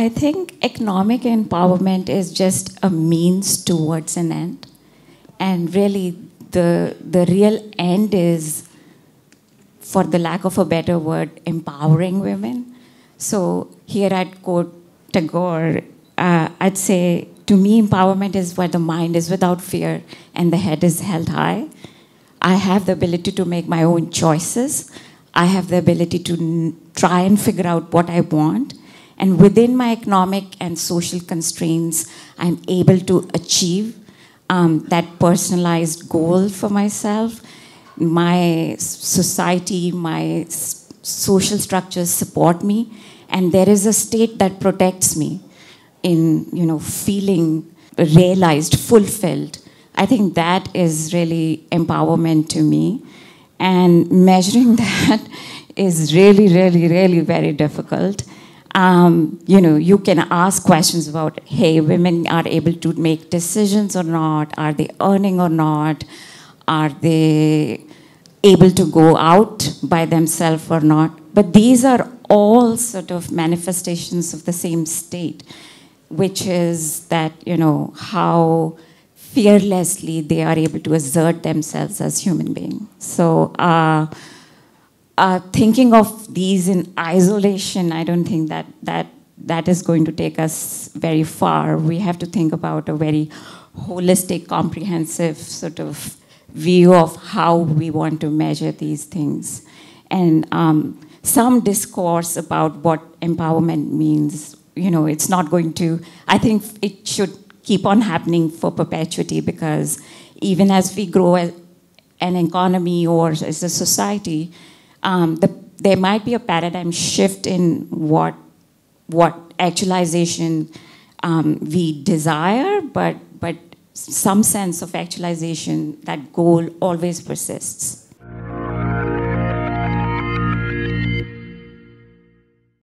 I think economic empowerment is just a means towards an end. And really, the real end is, for the lack of a better word, empowering women. So here I'd quote Tagore. I'd say, to me, empowerment is where the mind is without fear and the head is held high. I have the ability to make my own choices. I have the ability to try and figure out what I want. And within my economic and social constraints, I'm able to achieve that personalized goal for myself. My society, my social structures support me, and there is a state that protects me in, feeling realized, fulfilled. I think that is really empowerment to me. And measuring that is really, really, really very difficult. You can ask questions about, hey, women are able to make decisions or not? Are they earning or not? Are they able to go out by themselves or not? But these are all sort of manifestations of the same state, which is that, how fearlessly they are able to assert themselves as human beings. So thinking of these in isolation, I don't think that is going to take us very far. We have to think about a very holistic, comprehensive sort of view of how we want to measure these things. And some discourse about what empowerment means, it's not going to, I think it should keep on happening for perpetuity, because even as we grow as an economy or as a society, there might be a paradigm shift in what actualization we desire, but some sense of actualization, that goal always persists.